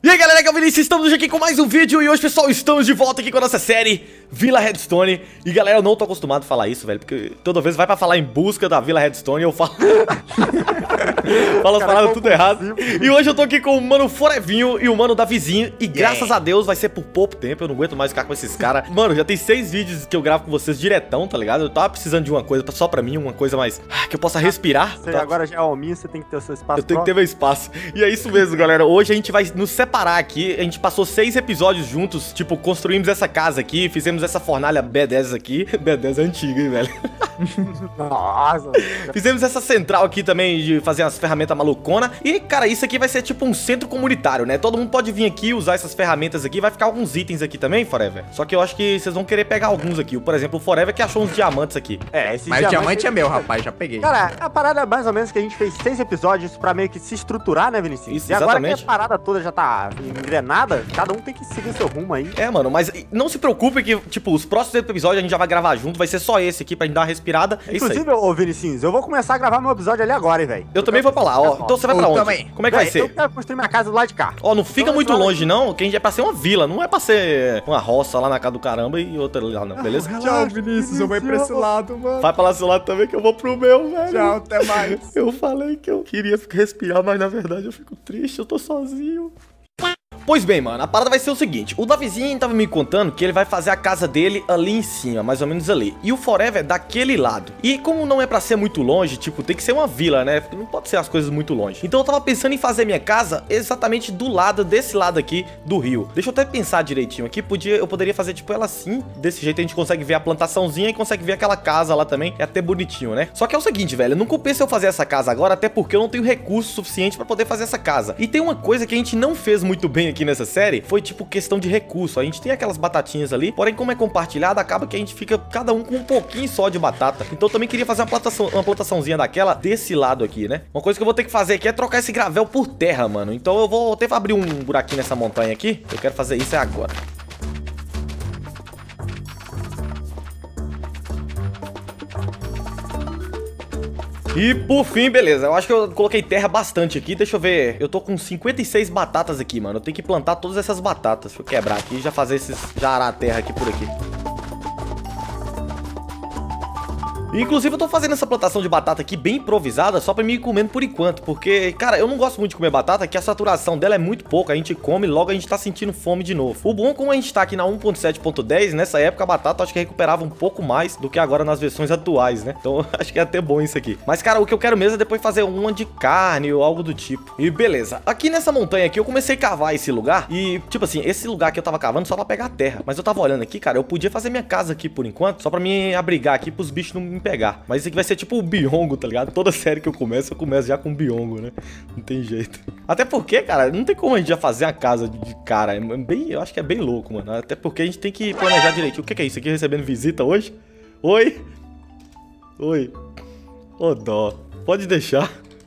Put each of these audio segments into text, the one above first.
E aí galera, aqui é o Vinícius, estamos aqui com mais um vídeo. E hoje, pessoal, estamos de volta aqui com a nossa série Vila Redstone. E galera, eu não tô acostumado a falar isso, velho, porque toda vez vai pra falar em busca da Vila Redstone eu falo falo as palavras tudo errado. E hoje eu tô aqui com o mano Forevinho e o mano Davizinho. E graças a Deus vai ser por pouco tempo, eu não aguento mais ficar com esses caras. Mano, já tem 6 vídeos que eu gravo com vocês diretão, tá ligado? Eu tava precisando de uma coisa só pra mim, uma coisa mais que eu possa respirar. Você agora já é hominho, você tem que ter o seu espaço. Eu tenho que ter meu espaço. E é isso mesmo, galera. Hoje a gente vai nos separar aqui. A gente passou 6 episódios juntos. Tipo, construímos essa casa aqui, fizemos essa fornalha B10 aqui. B10 é antiga, hein, velho? Nossa. Fizemos essa central aqui também de fazer umas ferramentas malucona. E, cara, isso aqui vai ser tipo um centro comunitário, né? Todo mundo pode vir aqui e usar essas ferramentas aqui. Vai ficar alguns itens aqui também, Forever. Só que eu acho que vocês vão querer pegar alguns aqui. Por exemplo, o Forever que achou uns diamantes aqui. É, esse Mas o diamante é meu, rapaz, já peguei. Cara, a parada é mais ou menos que a gente fez 6 episódios pra meio que se estruturar, né, Vinicius? Isso, e agora exatamente. que a parada toda já tá engrenada, cada um tem que seguir seu rumo aí. É, mano, mas não se preocupe que, tipo, os próximos episódios a gente já vai gravar junto. Vai ser só esse aqui pra gente dar uma respirada. É isso aí. Inclusive, ô Vinicius, eu vou começar a gravar meu episódio ali agora, hein, velho. Eu também vou pra lá, ó. Então você vai pra onde? também. Como é que vai Eu ser? quero construir minha casa do lado de cá. Ó, não fica Então, muito fala longe não, que a gente é pra ser uma vila. Não é pra ser uma roça lá na casa do caramba e outra lá não, beleza? Tchau, Vinícius, eu vou ir pra esse lado, mano. Vai pra lá do seu lado também que eu vou pro meu, velho. Tchau, até mais. Eu falei que eu queria respirar, mas na verdade eu fico triste, eu tô sozinho. Pois bem, mano, a parada vai ser o seguinte. O Davizinho tava me contando que ele vai fazer a casa dele ali em cima, mais ou menos ali. E o Forever é daquele lado. E como não é pra ser muito longe, tipo, tem que ser uma vila, né? Não pode ser as coisas muito longe. Então eu tava pensando em fazer minha casa exatamente do lado, desse lado aqui do rio. Deixa eu até pensar direitinho aqui. Eu poderia fazer tipo ela assim. Desse jeito a gente consegue ver a plantaçãozinha e consegue ver aquela casa lá também. É até bonitinho, né? Só que é o seguinte, velho, não compensa eu fazer essa casa agora, até porque eu não tenho recurso suficiente pra poder fazer essa casa. E tem uma coisa que a gente não fez muito bem aqui nessa série, foi tipo questão de recurso. A gente tem aquelas batatinhas ali, porém como é compartilhado, acaba que a gente fica cada um com um pouquinho só de batata. Então eu também queria fazer uma plantaçãozinha daquela desse lado aqui, né? Uma coisa que eu vou ter que fazer aqui é trocar esse gravel por terra, mano. Então eu vou ter que abrir um buraquinho nessa montanha aqui. Eu quero fazer isso agora. E por fim, beleza, eu acho que eu coloquei terra bastante aqui, deixa eu ver, eu tô com 56 batatas aqui, mano, eu tenho que plantar todas essas batatas, deixa eu quebrar aqui e já fazer já arar a terra aqui por aqui. Inclusive eu tô fazendo essa plantação de batata aqui bem improvisada, só pra mim ir comendo por enquanto, porque, cara, eu não gosto muito de comer batata, que a saturação dela é muito pouca, a gente come e logo a gente tá sentindo fome de novo. O bom, como a gente tá aqui na 1.7.10, nessa época a batata eu acho que recuperava um pouco mais do que agora nas versões atuais, né? Então acho que é até bom isso aqui. Mas, cara, o que eu quero mesmo é depois fazer uma de carne ou algo do tipo. E beleza, aqui nessa montanha aqui eu comecei a cavar esse lugar e, tipo assim, esse lugar que eu tava cavando só pra pegar terra. Mas eu tava olhando aqui, cara, eu podia fazer minha casa aqui por enquanto, só pra me abrigar aqui pros bichos não me pegar. Mas isso aqui vai ser tipo o Biongo, tá ligado? Toda série que eu começo já com Biongo, né? Não tem jeito. Até porque, cara, não tem como a gente já fazer a casa de cara. Eu acho que é bem louco, mano. Até porque a gente tem que planejar direitinho. O que é isso aqui? Recebendo visita hoje? Oi? Oi? Ô, dó. Pode deixar.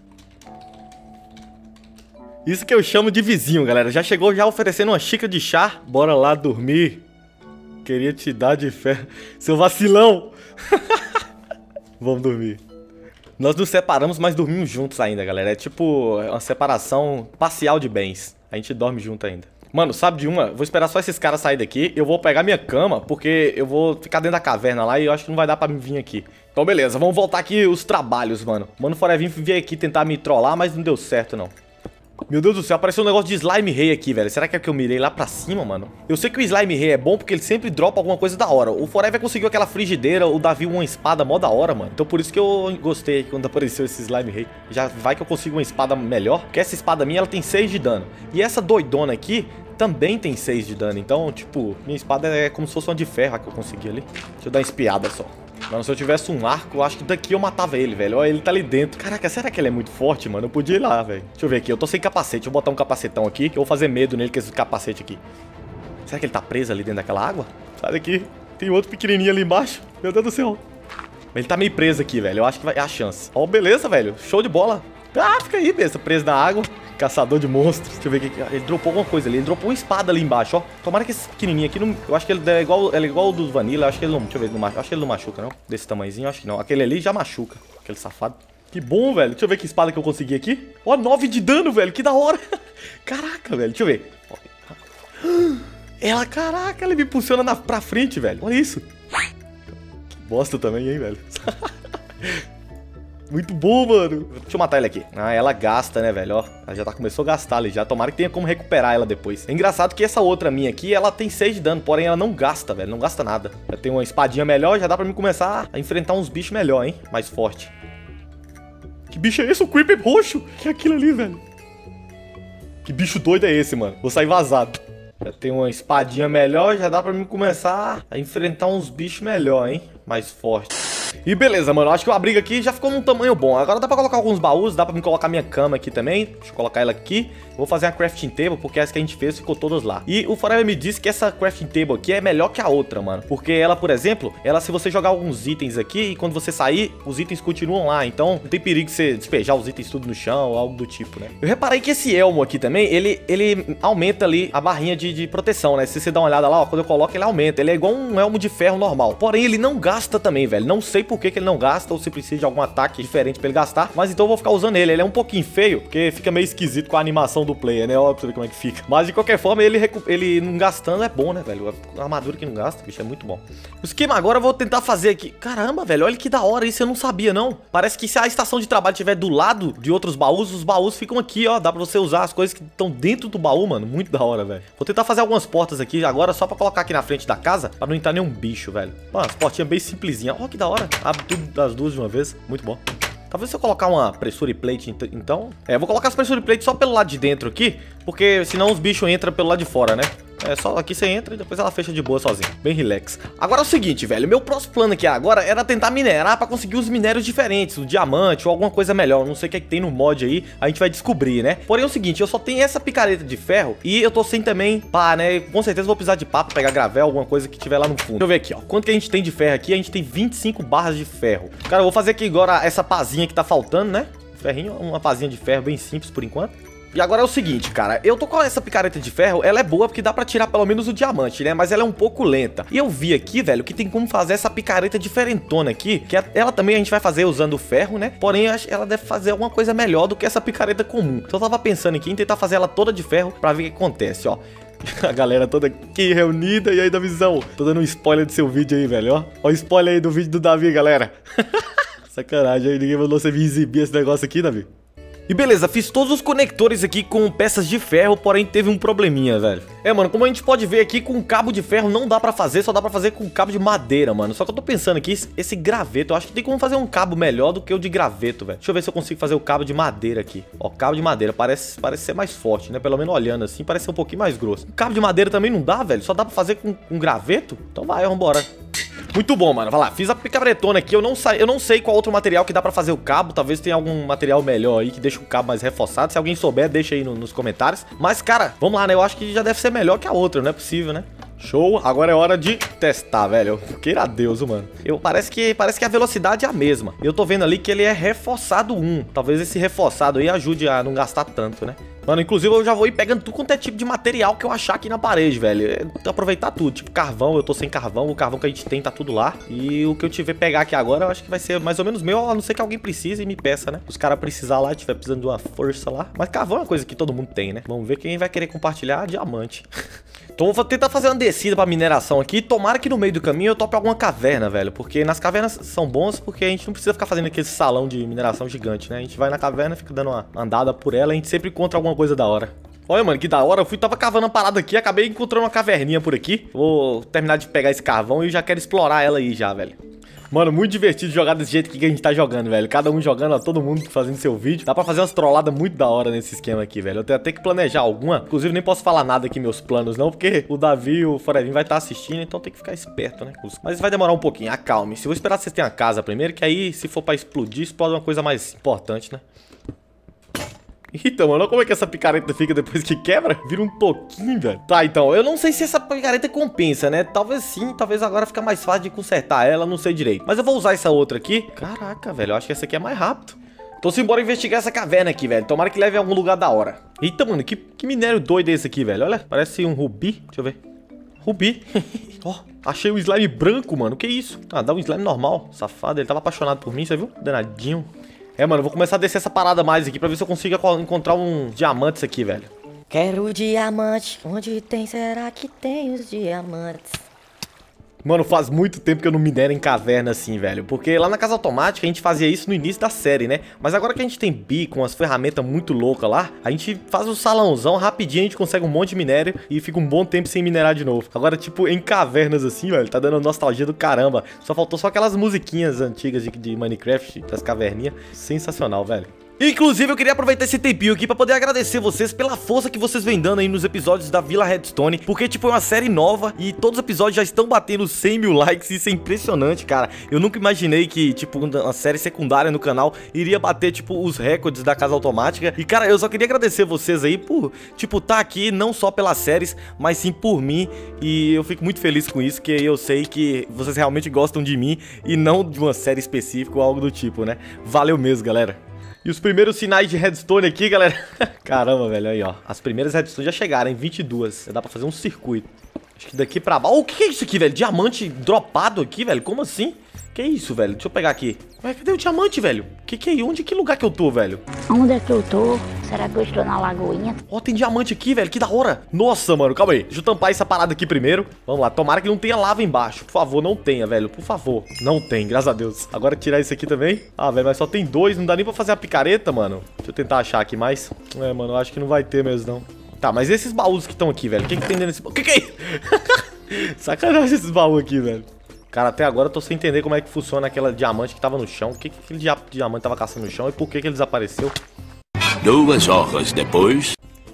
Isso que eu chamo de vizinho, galera. Já chegou já oferecendo uma xícara de chá. Bora lá dormir. Queria te dar de fé. Seu vacilão. Vamos dormir. Nós nos separamos, mas dormimos juntos ainda, galera. É tipo uma separação parcial de bens. A gente dorme junto ainda. Mano, sabe de uma? Vou esperar só esses caras saírem daqui. Eu vou pegar minha cama, porque eu vou ficar dentro da caverna lá e eu acho que não vai dar pra vir aqui. Então beleza, vamos voltar aqui os trabalhos, mano. Mano, Forevinho veio aqui tentar me trollar, mas não deu certo, não. Meu Deus do céu, apareceu um negócio de Slime Rei aqui, velho. Será que é que eu mirei lá pra cima, mano? Eu sei que o Slime Rei é bom porque ele sempre dropa alguma coisa da hora. O Forever conseguiu aquela frigideira, o Davi uma espada mó da hora, mano. Então por isso que eu gostei quando apareceu esse Slime Rei. Já vai que eu consigo uma espada melhor. Porque essa espada minha, ela tem 6 de dano. E essa doidona aqui também tem 6 de dano. Então, tipo, minha espada é como se fosse uma de ferro que eu consegui ali. Deixa eu dar uma espiada só. Mano, se eu tivesse um arco, eu acho que daqui eu matava ele, velho. Olha, ele tá ali dentro. Caraca, será que ele é muito forte, mano? Eu podia ir lá, velho. Deixa eu ver aqui. Eu tô sem capacete. Deixa eu botar um capacetão aqui, que eu vou fazer medo nele com esse capacete aqui. Será que ele tá preso ali dentro daquela água? Sai daqui. Tem outro pequenininho ali embaixo. Meu Deus do céu. Ele tá meio preso aqui, velho. Eu acho que vai... é a chance. Ó, beleza, velho. Show de bola. Ah, fica aí, besta. Preso na água. Caçador de monstros. Deixa eu ver aqui. Ele dropou alguma coisa ali. Ele dropou uma espada ali embaixo, ó. Tomara que esse pequenininho aqui não... Eu acho que ele é igual o do Vanilla. Eu acho que ele não... Deixa eu ver. Acho que ele não machuca, não. Desse tamanhozinho, acho que não. Aquele ali já machuca. Aquele safado. Que bom, velho. Deixa eu ver que espada que eu consegui aqui. Ó, 9 de dano, velho. Que da hora. Caraca, velho. Deixa eu ver. Ela, caraca, ela me impulsiona pra frente, velho. Olha isso. Que bosta também, hein, velho. Muito bom, mano. Deixa eu matar ela aqui. Ah, ela gasta, né, velho? Ó, ela já começou a gastar ali já. Tomara que tenha como recuperar ela depois. É engraçado que essa outra minha aqui, ela tem 6 de dano. Porém, ela não gasta, velho. Não gasta nada. Já tem uma espadinha melhor. Já dá pra mim começar a enfrentar uns bichos melhor, hein? Mais forte. Que bicho é esse? O Creeper roxo? Que é aquilo ali, velho? Que bicho doido é esse, mano? Vou sair vazado. Já tem uma espadinha melhor. Já dá pra mim começar a enfrentar uns bichos melhor, hein? Mais forte. E beleza, mano, acho que a briga aqui já ficou num tamanho bom. Agora dá pra colocar alguns baús, dá pra me colocar minha cama aqui também. Deixa eu colocar ela aqui. Vou fazer uma crafting table, porque essa que a gente fez ficou todas lá. E o Forever me disse que essa crafting table aqui é melhor que a outra, mano. Porque ela, por exemplo, ela se você jogar alguns itens aqui e quando você sair, os itens continuam lá. Então não tem perigo de você despejar os itens tudo no chão ou algo do tipo, né? Eu reparei que esse elmo aqui também, ele aumenta ali a barrinha de proteção, né? Se você dá uma olhada lá, ó, quando eu coloco ele aumenta. Ele é igual um elmo de ferro normal. Porém, ele não gasta também, velho. Não sei por que ele não gasta ou se precisa de algum ataque diferente pra ele gastar. Mas então eu vou ficar usando ele. Ele é um pouquinho feio, porque fica meio esquisito com a animação do player, né? Ó, pra você ver como é que fica. Mas de qualquer forma, ele não gastando é bom, né, velho? A armadura que não gasta, bicho, é muito bom. O esquema agora eu vou tentar fazer aqui. Caramba, velho, olha que da hora. Isso eu não sabia, não. Parece que se a estação de trabalho estiver do lado de outros baús, os baús ficam aqui, ó. Dá pra você usar as coisas que estão dentro do baú, mano. Muito da hora, velho. Vou tentar fazer algumas portas aqui agora, só pra colocar aqui na frente da casa, pra não entrar nenhum bicho, velho. Mano, as portinhas bem simplesinhas. Ó, que da hora. Abre tudo das duas de uma vez. Muito bom. Talvez se eu colocar uma pressure plate, então... eu vou colocar as pressure plates só pelo lado de dentro aqui, porque senão os bichos entram pelo lado de fora, né? É só aqui você entra e depois ela fecha de boa sozinha. Bem relax. Agora é o seguinte, velho. Meu próximo plano aqui agora era tentar minerar pra conseguir os minérios diferentes. O diamante ou alguma coisa melhor. Eu não sei o que é que tem no mod aí. A gente vai descobrir, né? Porém é o seguinte, eu só tenho essa picareta de ferro e eu tô sem também pá, né? Com certeza vou precisar de pá pra pegar gravel, alguma coisa que tiver lá no fundo. Deixa eu ver aqui, ó. Quanto que a gente tem de ferro aqui? A gente tem 25 barras de ferro. Cara, eu vou fazer aqui agora essa pazinha que tá faltando, né? Ferrinho, uma pazinha de ferro bem simples por enquanto. E agora é o seguinte, cara, eu tô com essa picareta de ferro, ela é boa porque dá pra tirar pelo menos o diamante, né? Mas ela é um pouco lenta. E eu vi aqui, velho, que tem como fazer essa picareta diferentona aqui, que ela também a gente vai fazer usando o ferro, né? Porém, ela deve fazer alguma coisa melhor do que essa picareta comum. Então eu tava pensando aqui em tentar fazer ela toda de ferro pra ver o que acontece, ó. A galera toda aqui reunida e aí da visão. Tô dando um spoiler do seu vídeo aí, velho, ó. Ó o spoiler aí do vídeo do Davi, galera. Sacanagem aí, ninguém mandou você vir exibir esse negócio aqui, Davi. E beleza, fiz todos os conectores aqui com peças de ferro, porém teve um probleminha, velho. É, mano, como a gente pode ver aqui, com cabo de ferro não dá pra fazer, só dá pra fazer com cabo de madeira, mano. Só que eu tô pensando aqui, esse graveto, eu acho que tem como fazer um cabo melhor do que o de graveto, velho. Deixa eu ver se eu consigo fazer o cabo de madeira aqui. Ó, cabo de madeira, parece ser mais forte, né? Pelo menos olhando assim, parece ser um pouquinho mais grosso. Cabo de madeira também não dá, velho? Só dá pra fazer com graveto? Então vai, vambora. Muito bom, mano. Vai lá, fiz a picaretona aqui. Eu não sei qual outro material que dá pra fazer o cabo. Talvez tenha algum material melhor aí que deixa o cabo mais reforçado. Se alguém souber, deixa aí nos comentários. Mas, cara, vamos lá, né? Eu acho que já deve ser melhor que a outra, não é possível, né? Show, agora é hora de testar, velho. Queira Deus, mano. Parece que a velocidade é a mesma. Eu tô vendo ali que ele é reforçado 1. Talvez esse reforçado aí ajude a não gastar tanto, né? Mano, inclusive eu já vou ir pegando tudo quanto é tipo de material que eu achar aqui na parede, velho. Aproveitar tudo, tipo carvão, eu tô sem carvão. O carvão que a gente tem tá tudo lá. E o que eu tiver pegar aqui agora, eu acho que vai ser mais ou menos meu. A não ser que alguém precise e me peça, né? Os caras precisar lá, tiver precisando de uma força lá. Mas carvão é uma coisa que todo mundo tem, né? Vamos ver quem vai querer compartilhar diamante. Então eu vou tentar fazer uma descida pra mineração aqui. Tomara que no meio do caminho eu tope alguma caverna, velho. Porque nas cavernas são bons, porque a gente não precisa ficar fazendo aquele salão de mineração gigante, né? A gente vai na caverna, fica dando uma andada por ela, a gente sempre encontra alguma coisa da hora. Olha, mano, que da hora. Eu tava cavando uma parada aqui, acabei encontrando uma caverninha por aqui. Vou terminar de pegar esse carvão e já quero explorar ela aí já, velho. Mano, muito divertido jogar desse jeito que a gente tá jogando, velho. Cada um jogando, ó, todo mundo fazendo seu vídeo. Dá pra fazer umas trolladas muito da hora nesse esquema aqui, velho. Eu tenho até que planejar alguma. Inclusive, nem posso falar nada aqui, meus planos, não. Porque o Davi e o Forevinho vai estar assistindo, então tem que ficar esperto, né? Mas vai demorar um pouquinho, acalme. Se eu vou esperar vocês terem a casa primeiro, que aí, se for pra explodir, explode uma coisa mais importante, né? Então, mano, olha como é que essa picareta fica depois que quebra. Vira um toquinho, velho. Tá, então, eu não sei se essa picareta compensa, né? Talvez sim, talvez agora fica mais fácil de consertar ela, não sei direito. Mas eu vou usar essa outra aqui. Caraca, velho, eu acho que essa aqui é mais rápido. Então simbora investigar essa caverna aqui, velho. Tomara que leve a algum lugar da hora. Eita, mano, que minério doido é esse aqui, velho? Olha, parece um rubi. Deixa eu ver. Rubi. Ó, achei um slime branco, mano. Que isso? Ah, dá um slime normal. Safado, ele tava apaixonado por mim, você viu? Danadinho. É, mano, eu vou começar a descer essa parada mais aqui pra ver se eu consigo encontrar uns diamantes aqui, velho. Quero diamante, onde tem, será que tem os diamantes? Mano, faz muito tempo que eu não minero em caverna assim, velho. Porque lá na Casa Automática a gente fazia isso no início da série, né? Mas agora que a gente tem bico, umas ferramentas muito loucas lá, a gente faz o salãozão, rapidinho a gente consegue um monte de minério e fica um bom tempo sem minerar de novo. Agora, tipo, em cavernas assim, velho, tá dando nostalgia do caramba. Só faltou só aquelas musiquinhas antigas de Minecraft, das caverninhas. Sensacional, velho. Inclusive, eu queria aproveitar esse tempinho aqui pra poder agradecer vocês pela força que vocês vêm dando aí nos episódios da Vila Redstone, porque, tipo, é uma série nova e todos os episódios já estão batendo 100 mil likes, isso é impressionante, cara. Eu nunca imaginei que, tipo, uma série secundária no canal iria bater, tipo, os recordes da Casa Automática. E, cara, eu só queria agradecer vocês aí por, tipo, tá aqui não só pelas séries, mas sim por mim. E eu fico muito feliz com isso, que eu sei que vocês realmente gostam de mim e não de uma série específica ou algo do tipo, né? Valeu mesmo, galera. E os primeiros sinais de redstone aqui, galera. Caramba, velho, aí, ó. As primeiras redstone já chegaram, em 22. Já dá pra fazer um circuito. Acho que daqui pra baixo... Oh, o que é isso aqui, velho? Diamante dropado aqui, velho? Como assim? Que é isso, velho? Deixa eu pegar aqui. Ué, cadê o diamante, velho? Que é? Onde? Que lugar que eu tô, velho? Onde é que eu tô? Será que eu estou na lagoinha? Ó, tem diamante aqui, velho. Que da hora. Nossa, mano. Calma aí. Deixa eu tampar essa parada aqui primeiro. Vamos lá. Tomara que não tenha lava embaixo. Por favor, não tenha, velho. Por favor. Não tem, graças a Deus. Agora tirar isso aqui também. Ah, velho, mas só tem 2. Não dá nem pra fazer a picareta, mano. Deixa eu tentar achar aqui mais. É, mano, eu acho que não vai ter mesmo, não. Tá, mas esses baús que estão aqui, velho? O que tem dentro desse baú? O que é isso? Sacanagem esses baús aqui, velho. Cara, até agora eu tô sem entender como é que funciona aquela diamante que tava no chão. O que aquele diamante tava caçando no chão e por que ele desapareceu? 2 horas depois...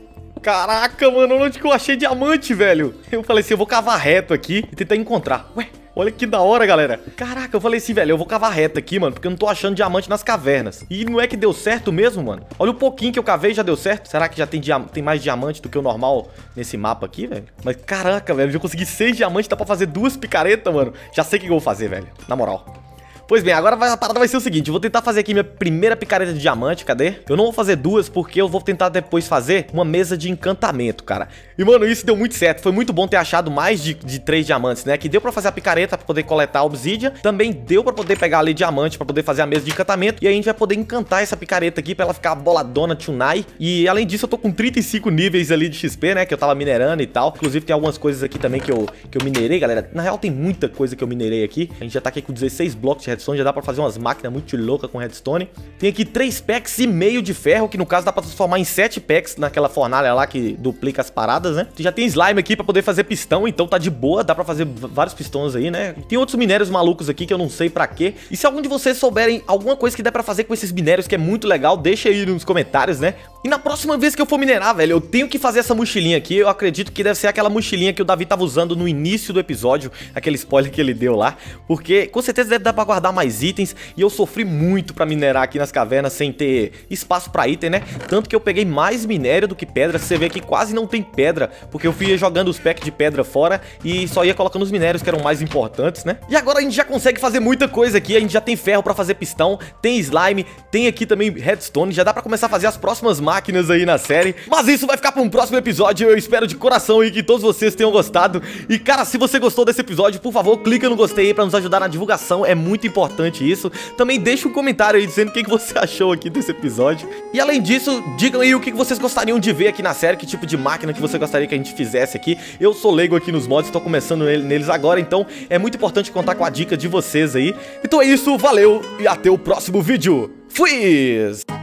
Caraca, mano, onde que eu achei diamante, velho? Eu falei assim, eu vou cavar reto aqui e tentar encontrar. Ué, olha que da hora, galera. Caraca, eu falei assim, velho, eu vou cavar reto aqui, mano, porque eu não tô achando diamante nas cavernas. E não é que deu certo mesmo, mano? Olha o pouquinho que eu cavei e já deu certo. Será que já tem mais diamante do que o normal nesse mapa aqui, velho? Mas caraca, velho, eu já consegui 6 diamantes, dá pra fazer 2 picaretas, mano. Já sei o que eu vou fazer, velho, na moral. Pois bem, agora a parada vai ser o seguinte, eu vou tentar fazer aqui minha primeira picareta de diamante, cadê? Eu não vou fazer 2 porque eu vou tentar depois fazer uma mesa de encantamento, cara. E, mano, isso deu muito certo, foi muito bom ter achado mais de 3 diamantes, né? Que deu pra fazer a picareta pra poder coletar a obsidian, também deu pra poder pegar ali diamante pra poder fazer a mesa de encantamento. E aí a gente vai poder encantar essa picareta aqui pra ela ficar boladona, tunai. E além disso eu tô com 35 níveis ali de XP, né? Que eu tava minerando e tal. Inclusive tem algumas coisas aqui também que eu minerei, galera. Na real tem muita coisa que eu minerei aqui. A gente já tá aqui com 16 blocos de redstone, já dá pra fazer umas máquinas muito loucas com redstone. Tem aqui 3 packs e meio de ferro, que no caso dá pra transformar em 7 packs naquela fornalha lá que duplica as paradas, né? Já tem slime aqui pra poder fazer pistão, então tá de boa, dá pra fazer vários pistões aí, né? Tem outros minérios malucos aqui que eu não sei pra quê. E se algum de vocês souberem alguma coisa que dá pra fazer com esses minérios que é muito legal, deixa aí nos comentários, né? E na próxima vez que eu for minerar, velho, eu tenho que fazer essa mochilinha aqui. Eu acredito que deve ser aquela mochilinha que o Davi tava usando no início do episódio, aquele spoiler que ele deu lá, porque com certeza deve dar pra guardar mais itens. E eu sofri muito pra minerar aqui nas cavernas sem ter espaço pra item, né? Tanto que eu peguei mais minério do que pedra. Você vê que quase não tem pedra, porque eu fui jogando os packs de pedra fora e só ia colocando os minérios que eram mais importantes, né? E agora a gente já consegue fazer muita coisa aqui. A gente já tem ferro pra fazer pistão, tem slime, tem aqui também redstone. Já dá pra começar a fazer as próximas máquinas aí na série. Mas isso vai ficar pra um próximo episódio. Eu espero de coração aí que todos vocês tenham gostado. E cara, se você gostou desse episódio, por favor, clica no gostei aí pra nos ajudar na divulgação. É muito importante isso. Também deixa um comentário aí dizendo o que você achou aqui desse episódio. E além disso, digam aí o que vocês gostariam de ver aqui na série, que tipo de máquina que você gostaria que a gente fizesse aqui. Eu sou leigo aqui nos mods, tô começando neles agora, então é muito importante contar com a dica de vocês aí. Então é isso, valeu e até o próximo vídeo. Fui!